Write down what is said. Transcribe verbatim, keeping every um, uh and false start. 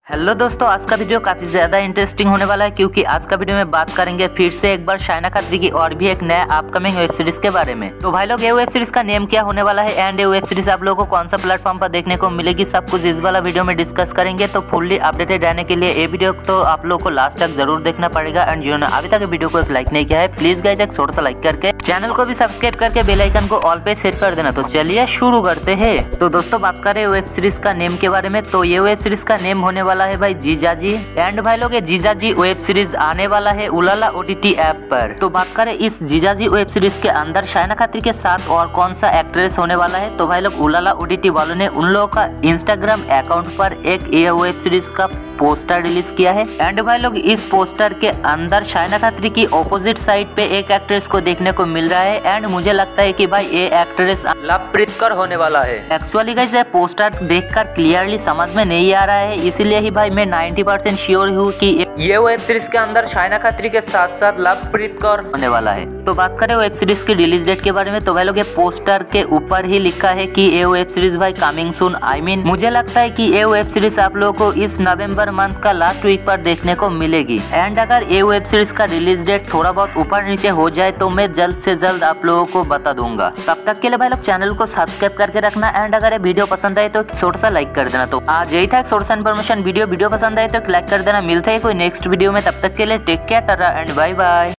Hello दोस्तों, आज का वीडियो काफी ज्यादा इंटरेस्टिंग होने वाला है क्योंकि आज का वीडियो में बात करेंगे फिर से एक बार शाइना खात्री की और भी एक नया अपकमिंग वेब सीरीज के बारे में। तो भाई लोग, ये वेब सीरीज का नेम क्या होने वाला है एंड ये वेब सीरीज आप लोगों को कौन सा प्लेटफॉर्म पर देखने को मिलेगी, सब कुछ इस वाला वीडियो में डिस्कस करेंगे। तो फुल्ली अपडेटेड रहने के लिए ये वीडियो तो आप लोगों को लास्ट तक जरूर देखना पड़ेगा। एंड जिन्होंने अभी तक वीडियो को एक लाइक नहीं किया है, प्लीज गाइस एक छोटा सा लाइक करके चैनल को भी सब्सक्राइब करके बेल आइकन को ऑल पे सेट कर देना। तो चलिए शुरू करते हैं। तो दोस्तों, बात करें वेब सीरीज का नेम के बारे में, तो ये वेब सीरीज का नेम होने वाला है भाई जीजा जी। एंड भाई लोग, ये जीजा जी वेब सीरीज आने वाला है उलाला ओटीटी ऐप पर। तो बात करें इस जीजा जी वेब सीरीज के अंदर शाइना खात्री के साथ और कौन सा एक्ट्रेस होने वाला है, तो भाई लोग उलाला ओटीटी वालों ने उन लोगों का इंस्टाग्राम अकाउंट पर एक ये वेब सीरीज का पोस्टर रिलीज किया है। एंड भाई लोग, इस पोस्टर के अंदर शाइना खात्री की ऑपोजिट साइड पे एक एक्ट्रेस को देखने को मिल रहा है। एंड मुझे लगता है कि भाई ये एक्ट्रेस लवप्रीत कौर होने वाला है। एक्चुअली गाइस, ये पोस्टर देखकर क्लियरली समझ में नहीं आ रहा है, इसीलिए ही भाई मैं नाइंटी परसेंट श्योर हूँ कि ये वेब सीरीज के अंदर शाइना खात्री के साथ साथ लवप्रीत कौर होने वाला है। तो बात करें वेब सीरीज की रिलीज डेट के बारे में, तो भाई लोग ये पोस्टर के ऊपर ही लिखा है कि ये वेब सीरीज भाई कमिंग सून। आई मीन मुझे लगता है कि ये वेब सीरीज आप लोगों को इस नवंबर मंथ का लास्ट वीक पर देखने को मिलेगी। एंड अगर ये वेब सीरीज का रिलीज डेट थोड़ा बहुत ऊपर नीचे हो जाए तो मैं जल्द से जल्द आप लोगों को बता दूंगा। तब तक के लिए भाई लोग चैनल को सब्सक्राइब करके रखना। एंड अगर ये वीडियो पसंद आए तो छोटा सा लाइक कर देना। तो आज यही था छोटा सा इन्फॉर्मेशन वीडियो वीडियो पसंद आए तो लाइक कर देना। मिलते हैं कोई नेक्स्ट वीडियो में, तब तक के लिए take care, tata and bye bye.